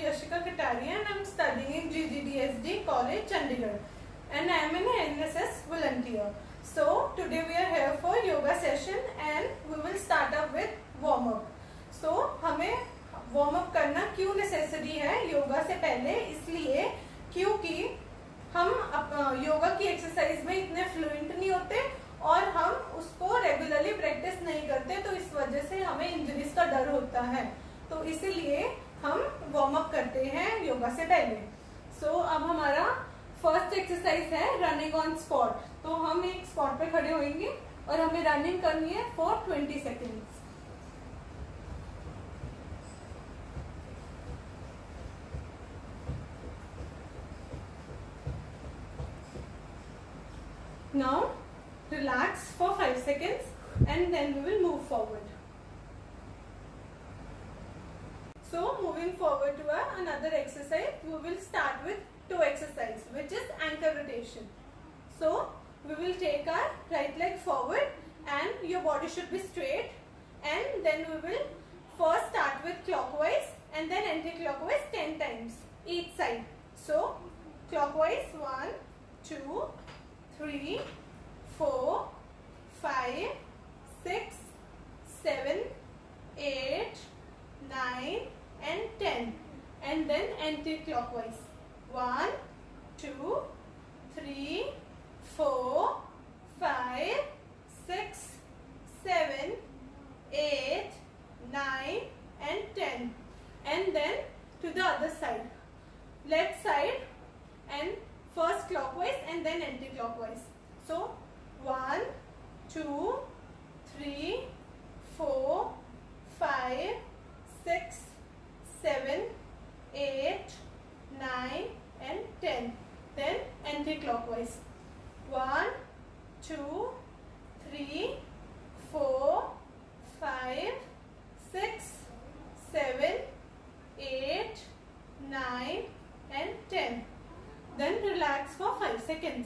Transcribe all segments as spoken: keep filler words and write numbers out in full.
Yashika Kataria and I am studying in G G D S D College, Chandigarh, and I am an N S S volunteer. So today we are here for yoga session and we will start up with warm up. So हमें warm up करना क्यों necessary है योगा से पहले, इसलिए क्योंकि हम योगा की एक्सरसाइज में इतने फ्लुएंट नहीं होते और हम उसको रेगुलरली प्रैक्टिस नहीं करते, तो इस वजह से हमें इंजरीज का डर होता है। तो इसीलिए हम वार्म अप करते हैं योगा से पहले। सो so, अब हमारा फर्स्ट एक्सरसाइज है रनिंग ऑन स्पॉट। तो हम एक स्पॉट पे खड़े होंगे और हमें रनिंग करनी है for twenty seconds. Now relax for five seconds and then we will move forward. So moving forward to our another exercise, we will start with toe exercise, which is ankle rotation. So we will take our right leg forward and your body should be straight, and then we will first start with clockwise and then anti-clockwise ten times each side. So clockwise one, two, three, four, five, six, seven, eight, nine and ten, and then anti-clockwise one, two, three, four, five, six, seven, eight, nine and ten, and then to the other side, left side, and first clockwise and then anti-clockwise. So one, two, three, four, five, six, seven, eight, nine and ten. Then anti-clockwise one, two, three, four, five, six, seven, eight, nine and ten. Then relax for five seconds.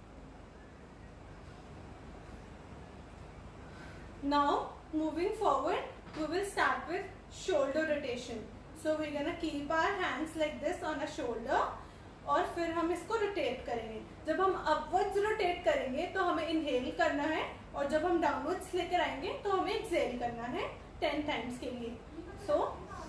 Now moving forward, we will start with shoulder rotation. So we're gonna keep our hands like this on a shoulder और फिर हम इसको rotate करेंगे। जब हम upwards rotate करेंगे तो हमें इनहेल करना है और जब हम डाउनवर्ड्स लेकर आएंगे तो हमें एक्सहेल करना है टेन टाइम्स के लिए। सो so,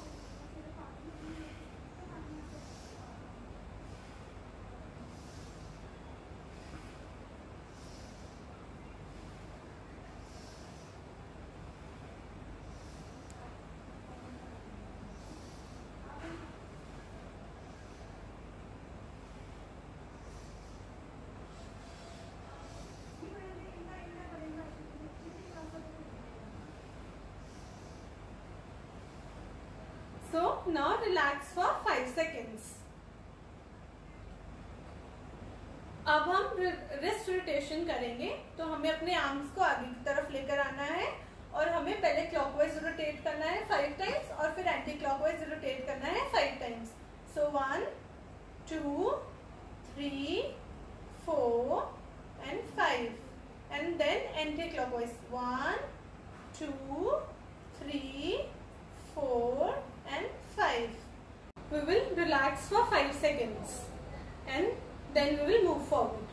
So now relax for five seconds. अब हम रिस्ट रोटेशन करेंगे, तो हमें अपने आर्म्स को आगे की तरफ लेकर आना है और हमें पहले क्लॉकवाइज रोटेट करना है फाइव टाइम्स और फिर एंटी क्लॉकवाइज रोटेट करना है five times. So one, two, three, four and five, and then anticlockwise one, two, three, four and five. We will relax for five seconds and then we will move forward.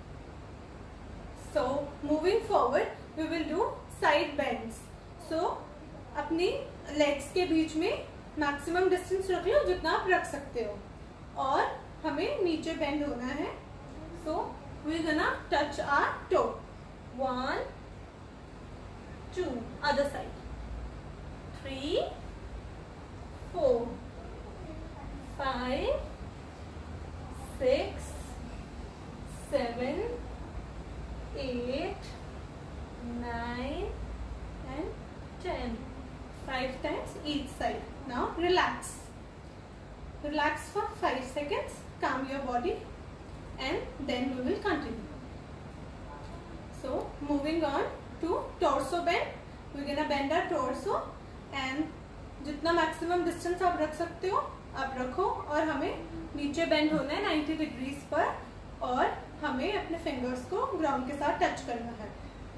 So moving forward, we will do side bends. So अपनी legs के बीच में maximum distance रख लो जितना आप रख सकते हो और हमें नीचे bend होना है। So we are gonna touch our toe. One, two, other side. Three, four, five, six, seven, eight, nine and ten. Five times each side. Now relax. Relax for five seconds. Calm your body and then we will continue. So moving on to torso bend. We're gonna bend our torso and जितना maximum distance आप रख सकते हो आप रखो और हमें नीचे बेंड होना है नाइंटी डिग्रीज पर और हमें अपने फिंगर्स को ग्राउंड के साथ टच करना है।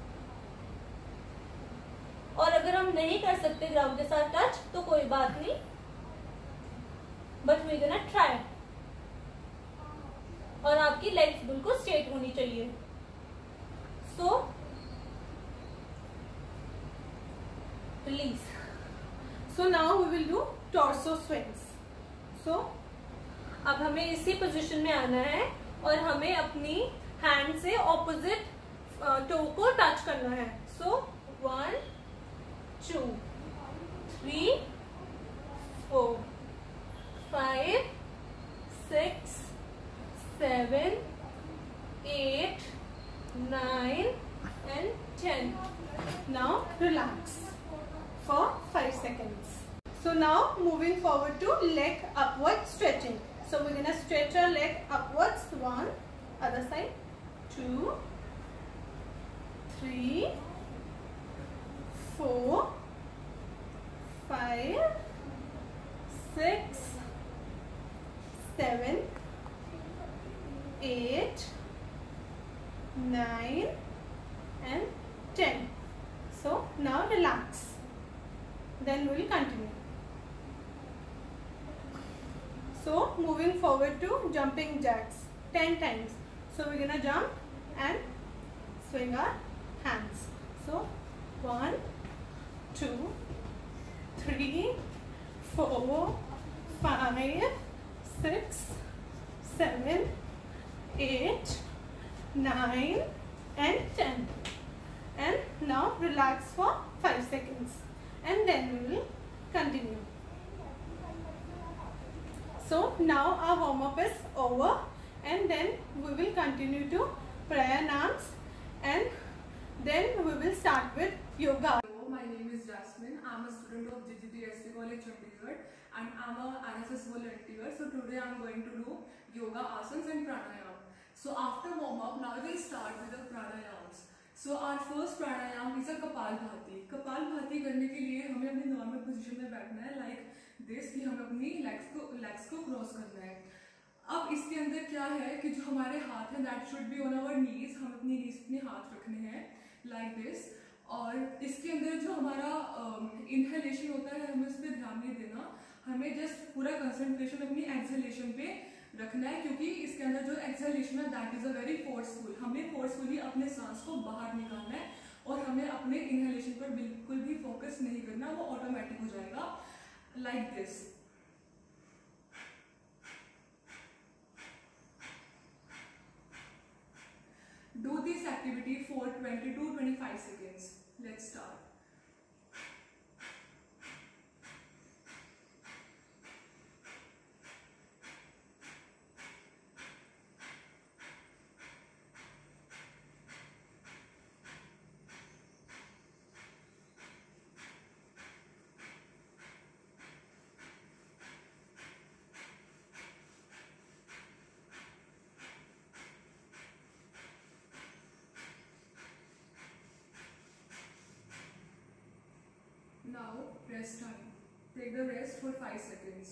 और अगर हम नहीं कर सकते ग्राउंड के साथ टच तो कोई बात नहीं, बट वी गोना ट्राई। और आपकी लेग्स बिल्कुल स्ट्रेट होनी चाहिए। So release. So now we will do torso swings. So अब हमें इसी पोजीशन में आना है और हमें अपनी हैंड से ऑपोजिट टो को टच करना है। So one two three four five six seven eight nine and ten. Now relax for five seconds. So now moving forward to leg upward stretching. So we're gonna stretch our leg upwards. One, other side. Two, three, four, five, six, seven, eight, nine, and ten. So now relax. Then we will continue. So moving forward to jumping jacks ten times. So we're gonna jump and swing our hands. So one, two, three, four, five, six, seven, eight, nine, and ten. And now relax for five seconds. And then we will continue. So now our warm up is over, and then we will continue to pranayams, and then we will start with yoga. Hello, my name is Jasmine. I'm a student of J J D S D College Chandigarh, and I'm a N S S volunteer. So today I'm going to do yoga asanas and pranayam. So after warm up, now we will start with the pranayams. So our first pranayam is a Kapalbhati. Kapalbhati करने के लिए हमें अपनी normal position में बैठना है, like this, कि हमें अपनी लेग्स को लेग्स को क्रॉस करना है। अब इसके अंदर क्या है कि जो हमारे हाथ हैं that should be on our knees, हम अपनी नीज पे हाथ रखने हैं लाइक दिस। और इसके अंदर जो हमारा इनहेलेशन uh, होता है हमें उस पर ध्यान नहीं देना, हमें जस्ट पूरा कंसंट्रेशन अपनी एक्सहेलेशन पे रखना है, क्योंकि इसके अंदर जो एक्सहेलेशन है that is a very forceful. हमें फोर्सफुली अपने सांस को बाहर निकालना है और हमें अपने इनहेलेशन पर बिल्कुल भी फोकस नहीं करना, वो ऑटोमेटिक हो जाएगा like this. Do this activity for twenty to twenty five seconds. Let's start. Now rest time. Take the rest for five seconds.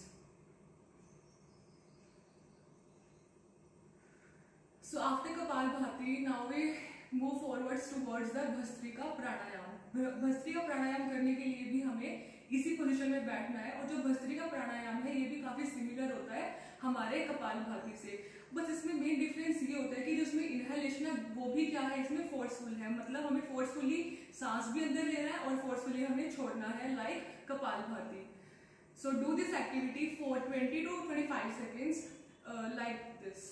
So after Kapalbhati, now we move forwards towards the Bhastrika pranayam. Bhastrika pranayam करने के लिए भी हमें इसी position में बैठना है, और जो भस्त्रिका प्राणायाम है ये भी काफी सिमिलर होता है हमारे कपालभाति से। बस इसमें मेन डिफरेंस ये होता है कि जो इसमें इनहेलेशन है वो भी क्या है, इसमें फोर्सफुल है, मतलब हमें फोर्सफुली सांस भी अंदर लेना है और फोर्सफुली हमें छोड़ना है like Kapalbhati. So do this activity for twenty to twenty five seconds like this.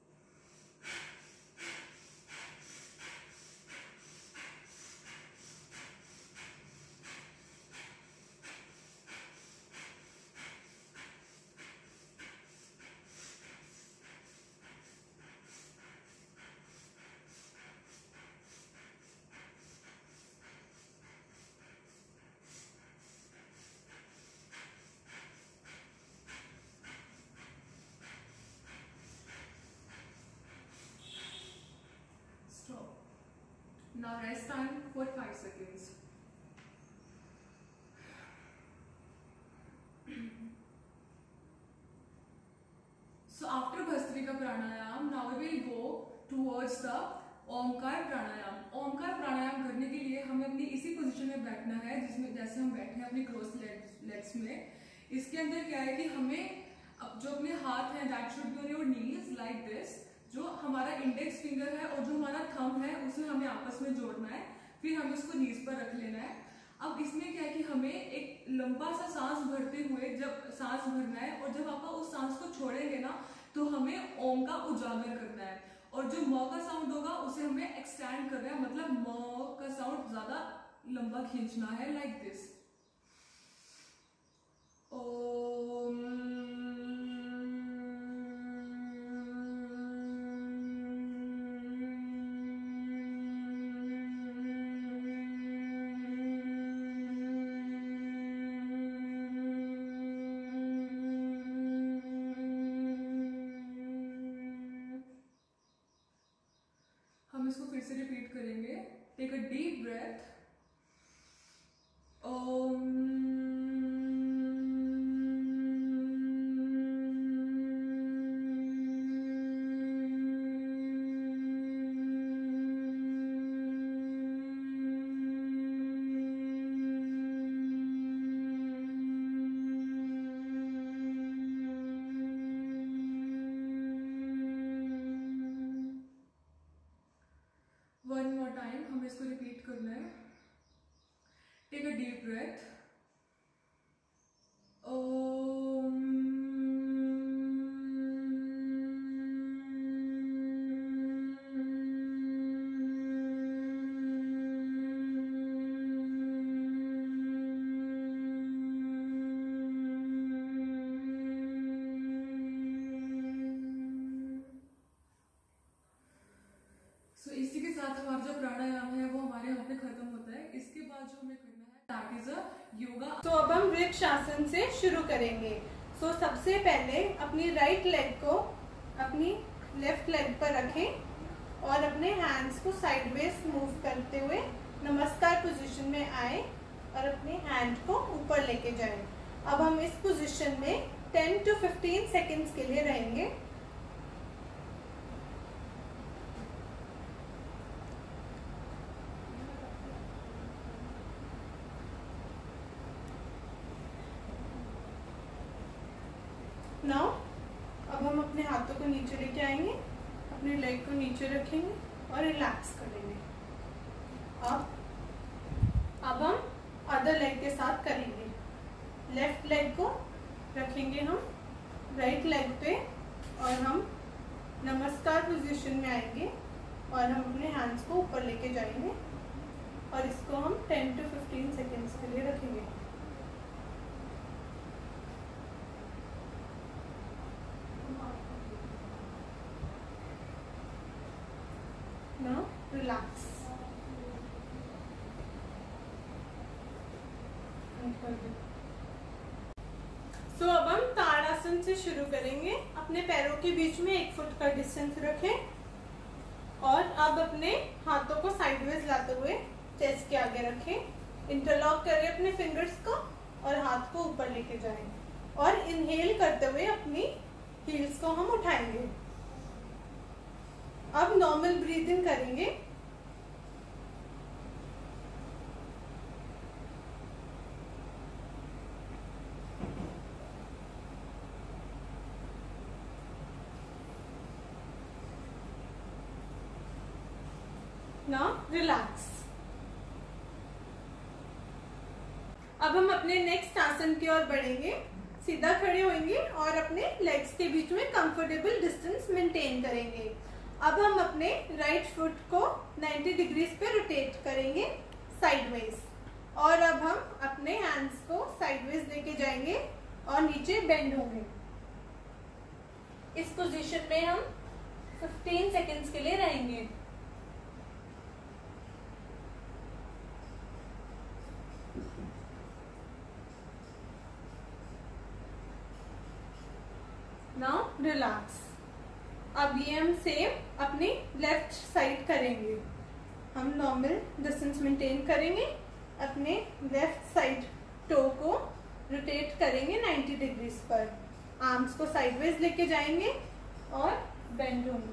Now rest time for five seconds. So after Bhastrika pranayam, now we will go towards the Omkar pranayama. Omkar pranayama करने के लिए हमें अपनी इसी पोजीशन में बैठना है जिसमें जैसे हम बैठे हैं अपनी क्रॉस लेग्स में। इसके अंदर क्या है कि हमें अब जो अपने हाथ हैं that should be on your knees like this. जो हमारा इंडेक्स फिंगर है और जो हमारा थंब है उसे हमें आपस में जोड़ना है, फिर हमें उसको नीज पर रख लेना है। अब इसमें क्या है कि हमें एक लंबा सा सांस भरते हुए जब सांस भरना है और जब आप उस सांस को छोड़ेंगे ना तो हमें ओम का उजागर करना है, और जो म का साउंड होगा उसे हमें एक्सटेंड करना है, मतलब म का साउंड ज्यादा लंबा खींचना है लाइक दिस। ओम। हम इसको फिर से रिपीट करेंगे। Take a deep breath. Om. One more time हमें इसको रिपीट करना है। Take a deep breath. Om. So so, इसी के साथ हमारा जो प्राणायाम है वो हमारे यहाँ पे खत्म होता है। इसके बाद जो हमें करना है दैट इज अ योगा। तो अब हम वृक्ष आसन से शुरू करेंगे। सो so, सबसे पहले अपनी राइट लेग को अपनी लेफ्ट लेग पर रखें और अपने हैंड्स को साइडवेज मूव करते हुए नमस्कार पोजीशन में आए और अपने हैंड को ऊपर लेके जाएं। अब हम इस पोजीशन में टेन टू फिफ्टीन सेकेंड्स के लिए रहेंगे। नाउ अब हम अपने हाथों को नीचे लेके आएंगे, अपने लेग को नीचे रखेंगे और रिलैक्स करेंगे। अब अब हम अदर लेग के साथ करेंगे। लेफ्ट लेग को रखेंगे हम राइट लेग पे और हम नमस्कार पोजीशन में आएंगे और हम अपने हैंड्स को ऊपर लेके जाएंगे और इसको हम टेन टू फिफ्टीन सेकेंड्स के लिए रखेंगे। Now relax. सो so, अब हम ताड़ासन से शुरू करेंगे। अपने पैरों के बीच में एक फुट का डिस्टेंस रखें और अब अपने हाथों को साइडवेज लाते हुए चेस्ट के आगे रखें। इंटरलॉक करें अपने फिंगर्स को और हाथ को ऊपर लेके जाएं और इनहेल करते हुए अपनी हील्स को हम उठाएंगे। अब नॉर्मल ब्रीदिंग करेंगे। Now relax. अब हम अपने नेक्स्ट आसन की ओर बढ़ेंगे। सीधा खड़े होंगे और अपने लेग्स के बीच में कंफर्टेबल डिस्टेंस मेंटेन करेंगे। अब हम अपने राइट फुट को नाइंटी डिग्रीज पे रोटेट करेंगे साइडवेज और अब हम अपने हैंड्स को साइडवेज लेके जाएंगे और नीचे बेंड होंगे। इस पोजीशन में हम फिफ्टीन सेकेंड्स के लिए रहेंगे। Now relax. अब ये हम सेम अपनी लेफ्ट साइड करेंगे। हम नॉर्मल डिस्टेंस मेंटेन करेंगे। अपने लेफ्ट साइड टो को रोटेट करेंगे नाइंटी डिग्रीज पर। आर्म्स को साइडवेज लेके जाएंगे और बेंड होंगे।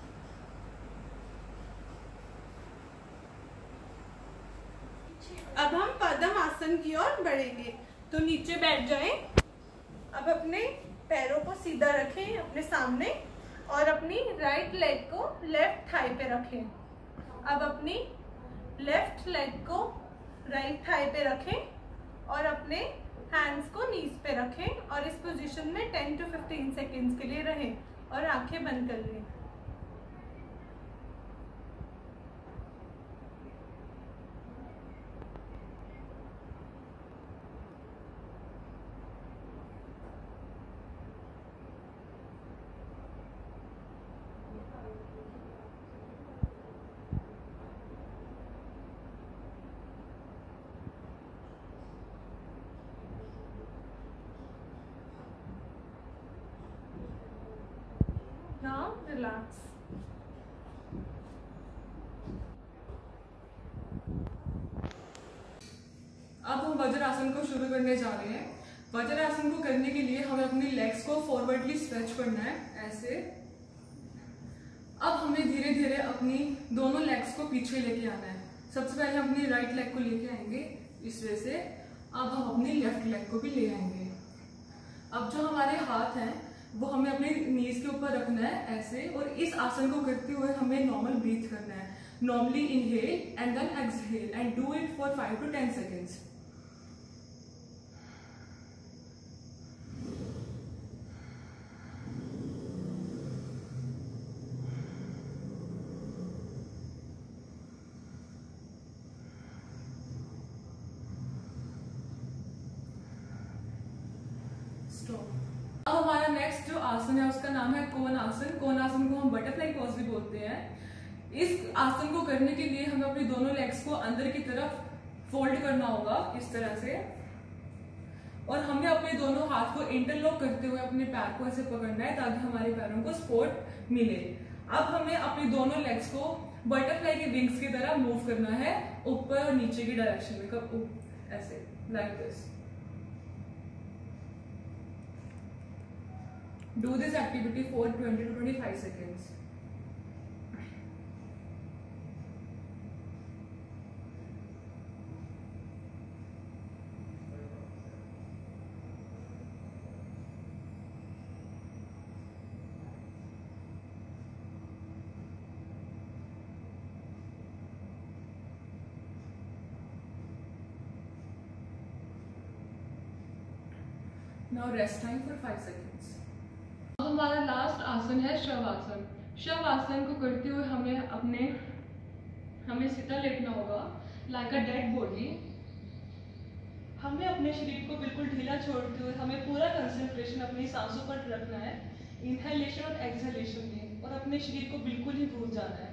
अब अब हम पद्म आसन की ओर बढ़ेंगे। तो नीचे बैठ जाएं। अब अपने पैरों को सीधा रखें अपने सामने और अपनी राइट लेग को लेफ्ट थाई पे रखें। अब अपनी लेफ्ट लेग को राइट थाई पे रखें और अपने हैंड्स को नीज पे रखें और इस पोजीशन में टेन टू फिफ्टीन सेकेंड्स के लिए रहें और आंखें बंद कर लें। Now relax. अब हम वज्रासन को शुरू करने जा रहे हैं। वज्रासन को करने के लिए हमें अपनी लेग्स को फॉरवर्डली स्ट्रेच करना है, ऐसे। अब हमें धीरे धीरे अपनी दोनों लेग्स को पीछे लेके आना है। सबसे पहले हम अपनी राइट लेग को लेके आएंगे इस वे से। अब हम अपनी लेफ्ट लेग को भी ले आएंगे। अब जो हमारे हाथ हैं वो हमें अपने नीज के ऊपर रखना है, ऐसे। और इस आसन को करते हुए हमें नॉर्मल ब्रीथ करना है। Normally inhale and then exhale and do it for five to ten seconds. अब हमारा नेक्स्ट जो आसन है उसका नाम है कोन आसन। कोन आसन को हम बटरफ्लाई पोज भी बोलते हैं। इस आसन को करने के लिए हमें अपनी दोनों लेग्स को अंदर की तरफ फोल्ड करना होगा इस तरह से, और हमें अपने दोनों हाथ को इंटरलॉक करते हुए अपने पैर को ऐसे पकड़ना है ताकि हमारे पैरों को सपोर्ट मिले। अब हमें अपनी दोनों लेग्स को बटरफ्लाई के विंग्स की तरह मूव करना है ऊपर और नीचे की डायरेक्शन में, कब ऐसे, like this. Do this activity for twenty to twenty-five seconds. Now rest time for five seconds. अब हमारा लास्ट आसन है शवासन। शवासन को करते हुए हमें अपने हमें सीधा लेटना होगा, लाइक अ डेड बॉडी। हमें अपने शरीर को बिल्कुल ढीला छोड़ते हुए हमें पूरा कंसंट्रेशन अपनी सांसों पर रखना है, इनहेलेशन और एक्सहेलेशन में, और अपने शरीर को बिल्कुल ही भूल जाना है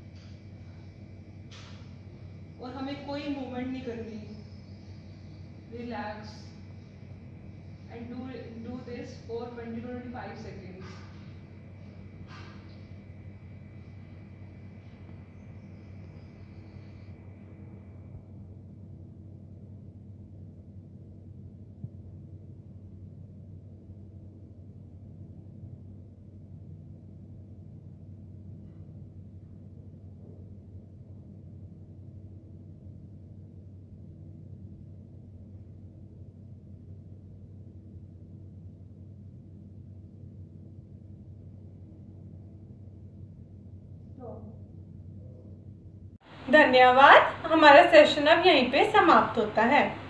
और हमें कोई मूवमेंट नहीं करनी। Relax and do do this for twenty to twenty-five seconds. धन्यवाद। हमारा सेशन अब यहीं पे समाप्त होता है।